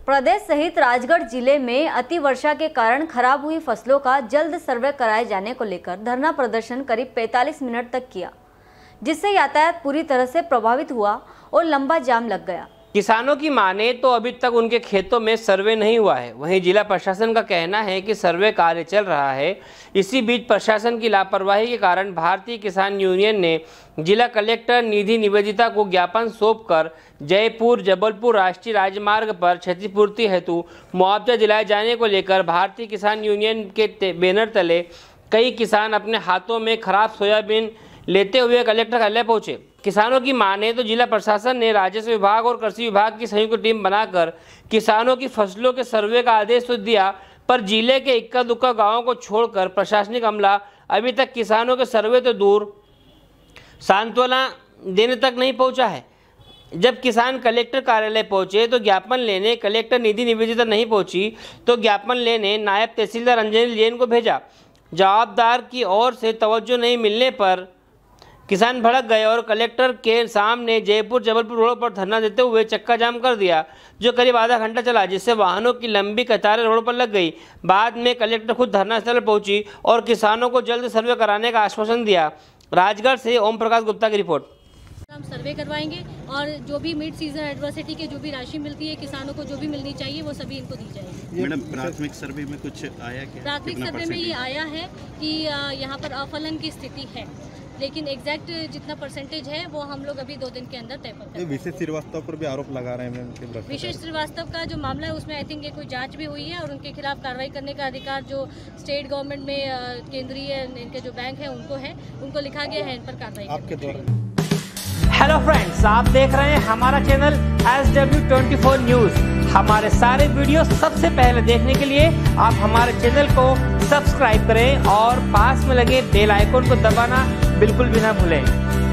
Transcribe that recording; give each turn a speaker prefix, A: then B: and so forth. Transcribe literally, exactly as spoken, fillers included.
A: प्रदेश सहित राजगढ़ जिले में अतिवर्षा के कारण खराब हुई फसलों का जल्द सर्वे कराए जाने को लेकर धरना प्रदर्शन करीब पैंतालीस मिनट तक किया, जिससे यातायात पूरी तरह से प्रभावित हुआ और लंबा जाम लग गया।
B: किसानों की माने तो अभी तक उनके खेतों में सर्वे नहीं हुआ है। वहीं जिला प्रशासन का कहना है कि सर्वे कार्य चल रहा है। इसी बीच प्रशासन की लापरवाही के कारण भारतीय किसान यूनियन ने जिला कलेक्टर निधि निवेदिता को ज्ञापन सौंपकर जयपुर जबलपुर राष्ट्रीय राजमार्ग पर क्षतिपूर्ति हेतु मुआवजा दिलाए जाने को लेकर भारतीय किसान यूनियन के बैनर तले कई किसान अपने हाथों में खराब सोयाबीन लेते हुए कलेक्टर कार्यालय पहुंचे। किसानों की माने तो जिला प्रशासन ने राजस्व विभाग और कृषि विभाग की संयुक्त टीम बनाकर किसानों की फसलों के सर्वे का आदेश तो दिया, पर जिले के इक्का दुक्का गांवों को छोड़कर प्रशासनिक अमला अभी तक किसानों के सर्वे तो दूर सांत्वना देने तक नहीं पहुंचा है। जब किसान कलेक्टर कार्यालय पहुंचे तो ज्ञापन लेने कलेक्टर निधि निवेदिता नहीं पहुंची तो ज्ञापन लेने नायब तहसीलदार अंजनी जैन को भेजा। जवाबदार की ओर से तवज्जो नहीं मिलने पर किसान भड़क गए और कलेक्टर के सामने जयपुर जबलपुर रोड पर धरना देते हुए चक्का जाम कर दिया, जो करीब आधा घंटा चला, जिससे वाहनों की लंबी कतारें रोड पर लग गई। बाद में कलेक्टर खुद धरना स्थल पर पहुंची और किसानों को जल्द सर्वे कराने का आश्वासन दिया। राजगढ़ से ओम प्रकाश गुप्ता की रिपोर्ट।
C: हम सर्वे करवाएंगे और जो भी मिड सीजन एडवर्सिटी की जो भी राशि मिलती है किसानों को जो भी मिलनी चाहिए वो सभी इनको दी जाएगी।
D: मैडम, प्राथमिक सर्वे में कुछ आया क्या?
C: प्राथमिक सर्वे में ये आया है कि यहाँ पर अफलन की स्थिति है, लेकिन एग्जैक्ट जितना परसेंटेज है वो हम लोग अभी दो दिन के अंदर तय कर देंगे।
D: विशेष श्रीवास्तव पर भी आरोप लगा रहे हैं।
C: विशेष श्रीवास्तव का जो मामला है उसमें आई थिंक ये कोई जांच भी हुई है और उनके खिलाफ कार्रवाई करने का अधिकार जो स्टेट गवर्नमेंट में केंद्रीय इनके जो बैंक है उनको है, उनको लिखा गया है इन पर कार्रवाई
D: आपके द्वारा।
B: हेलो फ्रेंड्स, आप देख रहे हैं हमारा channel S W twenty four news. हमारे सारे वीडियो सबसे पहले देखने के लिए आप हमारे चैनल को सब्सक्राइब करें और पास में लगे बेल आइकन को दबाना बिल्कुल भी ना भूलें।